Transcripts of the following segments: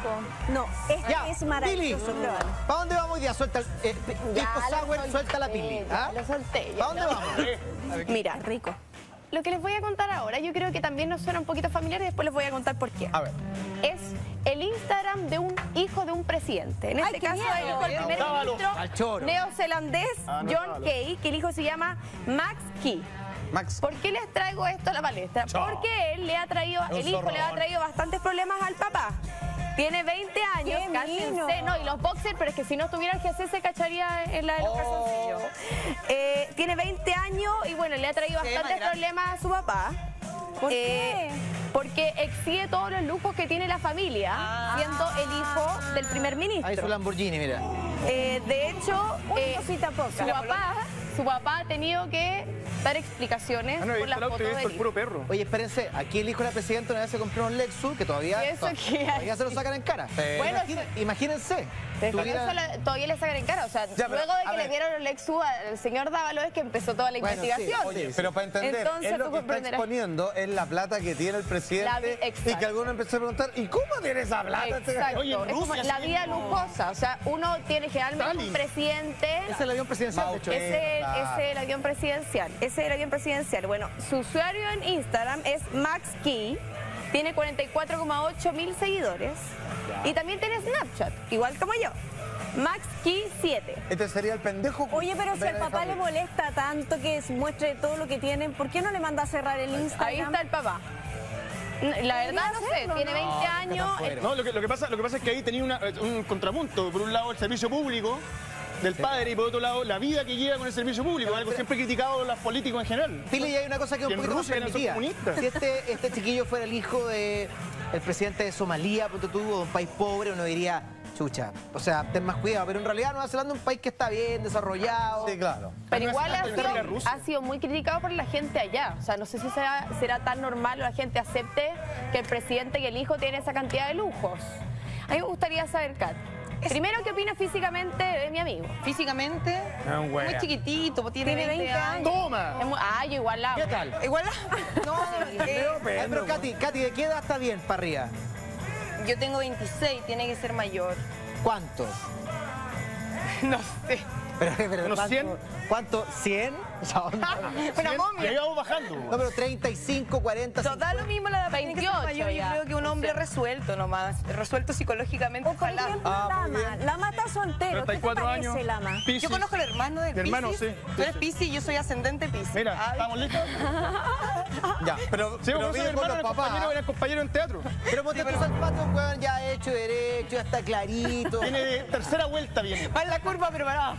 No, este Ya, es maravilloso. Pili, ¿para dónde vamos hoy día? Suelta el pisco sour, suelta la Pili. ¿Ah? Lo solté. ¿Para dónde vamos? Mira, rico. Lo que les voy a contar ahora, yo creo que también nos suena un poquito familiar y después les voy a contar por qué. A ver. Es el Instagram de un hijo de un presidente. En este caso, el hijo del primer ministro neozelandés John Key, que el hijo se llama Max Key. Max. ¿Por qué les traigo esto a la palestra? Porque él le ha traído, el hijo le ha traído bastantes problemas al papá. Tiene 20 años, cállense, no, y los boxers, pero es que si no estuviera el GC se cacharía en la de los calzoncillos. Tiene 20 años y bueno, le ha traído bastantes problemas a su papá. ¿Por qué? Porque exhibe todos los lujos que tiene la familia, siendo el hijo del primer ministro. Ahí su Lamborghini, mira. De hecho, cosita poca. su papá ha tenido que dar explicaciones por las fotos del hijo. perro. Oye, espérense, aquí el hijo de la presidenta una vez se compró un Lexus que todavía se lo sacan en cara. Bueno, imagínense. Todavía le sacan en cara, o sea, luego de que le dieron el Lexus al señor Dávalo es que empezó toda la investigación. Oye, pero para entender, entonces, es lo que está exponiendo es la plata que tiene el presidente y que algunos empezó a preguntar, ¿y cómo tiene esa plata? Exacto, Oye, es como la vida lujosa, o sea, uno tiene generalmente un presidente. Es el avión presidencial, de hecho. Ese es el avión presidencial. Ese es el avión presidencial. Bueno, su usuario en Instagram es Max Key. Tiene 44,8 mil seguidores. Y también tiene Snapchat, igual como yo. Max Key 7. Este sería el pendejo. Oye, pero si al papá le molesta tanto que muestre todo lo que tienen, ¿por qué no le manda a cerrar el Instagram? Ahí está el papá. La verdad no sé, tiene 20 años. No, lo que pasa es que ahí tenía un contrapunto. Por un lado el servicio público del padre y por otro lado la vida que lleva con el servicio público, algo siempre criticado por los políticos en general. Pili, y hay una cosa que es un poquito más permitida. Si este chiquillo fuera el hijo del presidente de Somalia, ponte tú, o un país pobre, uno diría, chucha, o sea, ten más cuidado, pero en realidad Nueva Zelanda es un país que está bien desarrollado. Sí, claro. Pero igual ha sido muy criticado por la gente allá. O sea, no sé si será tan normal o la gente acepte que el presidente, que el hijo tiene esa cantidad de lujos. A mí me gustaría saber, Kat, primero, ¿qué opina físicamente de mi amigo? Físicamente, muy chiquitito, tiene 20 años. ¡Toma! Yo igual la amo. ¿Qué tal? Igual no, Pero Katy, ¿de qué edad está bien para arriba? yo tengo 26, tiene que ser mayor. ¿Cuántos? No sé. Pero ¿Unos 100? ¿Cuánto? ¿100? Una momia. Y ahí vamos bajando. No, pero 35, 40, Total lo mismo, la 28 mayor. Yo ya. creo que un hombre resuelto nomás, resuelto psicológicamente. O por ojalá. ejemplo, Lama. Lama está soltero. ¿Qué te 34 parece, años. Lama? Yo conozco al hermano de Mi hermano, Piscis. sí. Tú eres Piscis y yo soy ascendente Piscis. Mira, ¿estamos listos? Ya, pero vive con los papás. Era compañero en teatro. Pero ponte tus zapatos, weón, ya hecho derecho, ya está clarito. Viene de tercera vuelta, viene. Va en la curva, pero para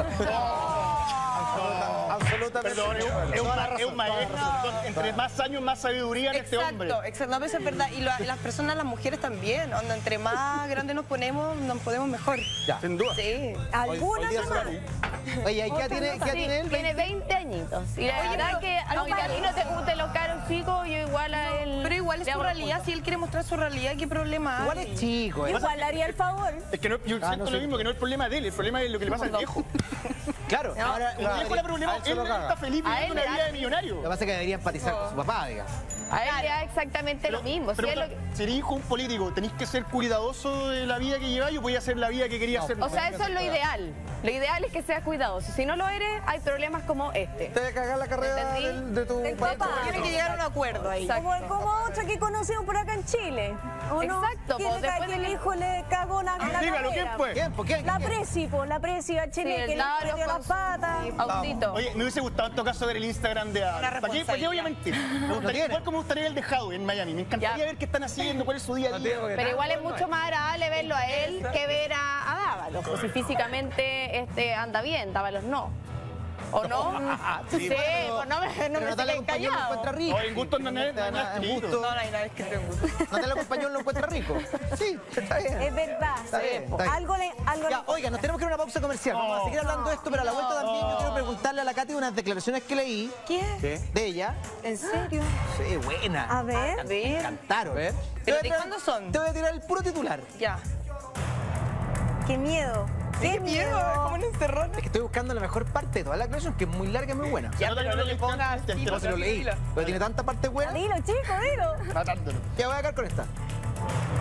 Absolutamente. Perdón, es un maestro. Entre más años, más sabiduría en este hombre. Exacto, no, pero eso es verdad. Y las personas, las mujeres también. Onda, entre más grandes nos ponemos mejor. Ya. Sin duda. Sí. ¿Alguna día nomás? Oye, ¿y qué tiene él? Tiene 20 añitos. Y la verdad que aunque a ti no te gusten los caros chicos, yo igual a él. Pero igual es su realidad. Si él quiere mostrar su realidad, ¿qué problema hay? Igual es chico, Igual le haría el favor. Es que yo siento lo mismo, que no es el problema de él, el problema es lo que le pasa al viejo. Claro. Ahora, El viejo le problema, él está feliz viviendo una vida de millonario. Lo que pasa es que debería empatizar con su papá, digamos. A él le da exactamente lo mismo. Pero si eres hijo de un político, ¿tenés que ser cuidadoso de la vida que lleváis o podías hacer la vida que querías hacer? O sea, eso es lo ideal. Lo ideal es que seas cuidadoso. Si no lo eres, hay problemas como este. Te voy a cagar la carrera de tu papá. Tiene que llegar a un acuerdo ahí. Como otra que conocemos por acá en Chile. ¿O no? Exacto, ¿Quién pues, le cae después que el de que- hijo le cagó la Dígalo, ¿quién fue? ¿Quién? ¿Por qué? La Presi Bachelet, que le metió las patas. Autito. Oye, me hubiese gustado en todo caso ver el Instagram de Ada. ¿Para qué voy a mentir? Igual como me gustaría ver el de Howie en Miami. Me encantaría ver qué están haciendo, cuál es su día a día. Pero igual es mucho más agradable verlo a él que ver a Dávalos. Pues si físicamente anda bien, Dávalos no. ¿O no? Sí, pues no me Natalia queden Compañón lo encuentra callado. rico. Oye, en gusto no es gusto. No, no hay nada escrito en gusto. Natalia Compañón lo encuentra rico. Sí, está bien. Es verdad. Está bien, está bien. Algo Ya, oiga, nos tenemos que ir a una pausa comercial. Vamos a seguir hablando de esto, pero a la vuelta también yo quiero preguntarle a la Katy unas declaraciones que leí ¿Qué? de ella. ¿En serio? Sí, buena. A ver. Me encantaron. ¿Pero de cuándo son? Te voy a tirar el puro titular. Ya. Qué miedo. Qué miedo, es como un encerrón. Es que estoy buscando la mejor parte de toda la declaración, que es muy larga y muy buena. Ya, pero no le pongas No se lo leí, pero tiene tanta parte buena. Dilo, chico, dilo. Ya voy a quedar con esta.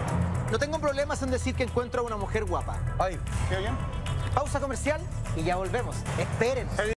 no tengo problemas en decir que encuentro a una mujer guapa. Ay, ¿Qué bien? Pausa comercial y ya volvemos. Esperen.